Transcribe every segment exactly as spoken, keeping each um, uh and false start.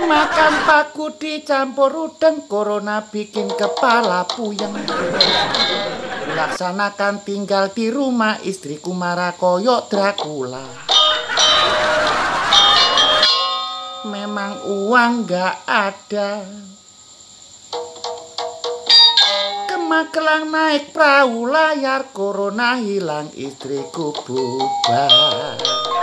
Makan paku dicampur udang, corona bikin kepala puyeng. Laksanakan tinggal di rumah, istriku marah koyok Dracula. Memang uang gak ada. Kemagelang naik perahu layar, corona hilang, istriku bubar.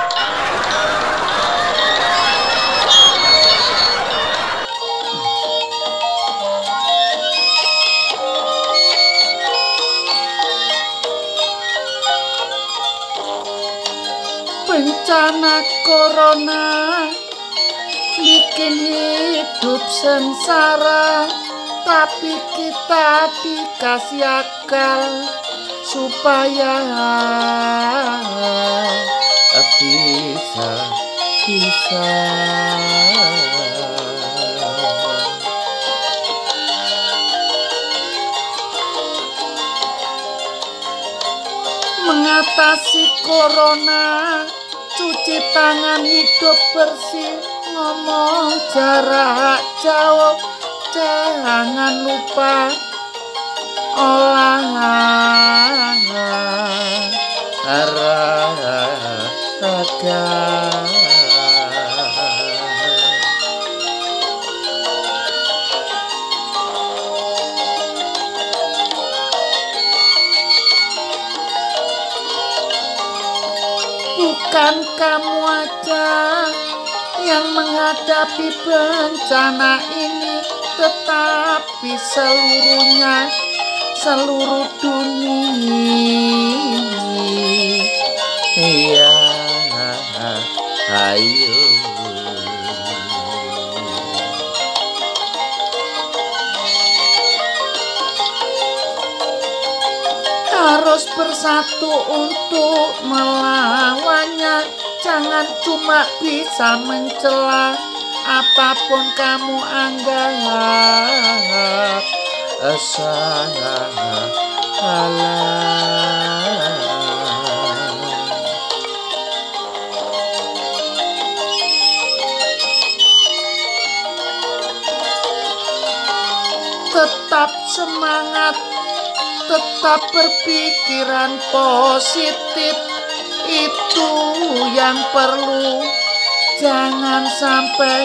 Bencana corona bikin hidup sengsara, tapi kita dikasih akal supaya bisa bisa mengatasi corona. Cuci tangan, hidup bersih, ngomong jarak jauh, jangan lupa olahraga. Bukan kamu aja yang menghadapi bencana ini, tetapi seluruhnya, seluruh dunia. Iya, ayo. Harus bersatu untuk melawannya. Jangan cuma bisa mencela, apapun kamu anggap salah. Tetap semangat, tetap berpikiran positif, itu yang perlu. Jangan sampai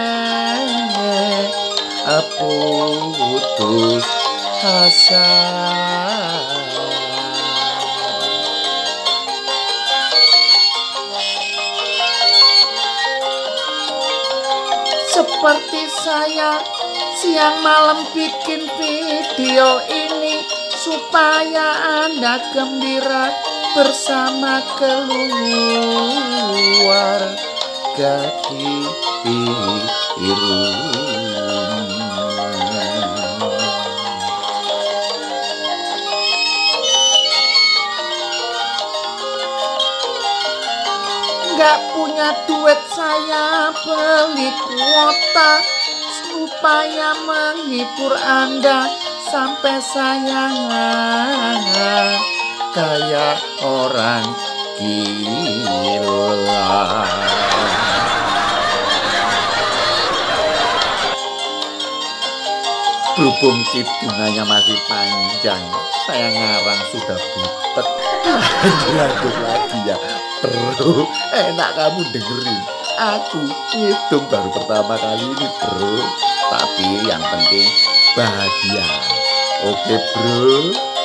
putus asa. Seperti saya siang malam bikin video ini supaya Anda gembira bersama keluarga di Gak punya duit, saya beli kuota supaya menghibur Anda sampai saya kayak orang gila. Berhubung hitungannya masih panjang, saya ngarang sudah butet. Lanjut lagi ya bro, enak kamu dengerin. Aku ngitung baru pertama kali ini bro, tapi yang penting bahagia. Oke bro.